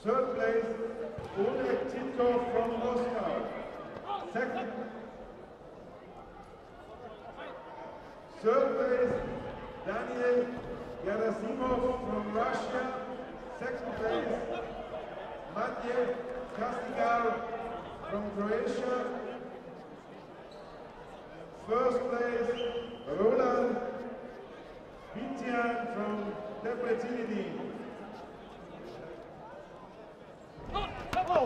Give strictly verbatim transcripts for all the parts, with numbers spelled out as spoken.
Third place, Oleg Titkov from Moscow. Second, third place, Daniel Gerasimov from Russia. Second place, Matej Kastigar from Croatia. First place, Roland Vitian from Debrecen. Oh!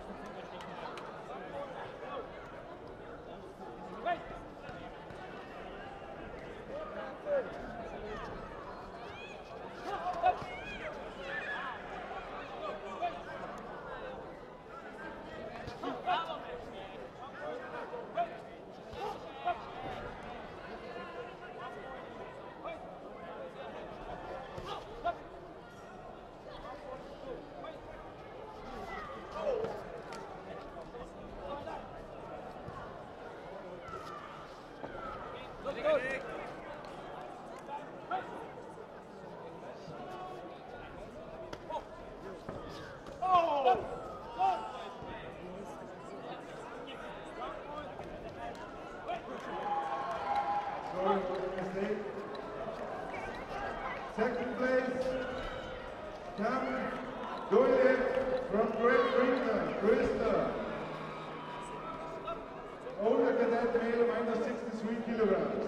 Second place, Cam Doyle from Great Britain, Bristol. Older cadet male, minus sixty-three kilograms.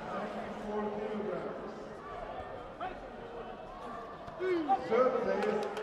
ninety-four kilograms. Third place,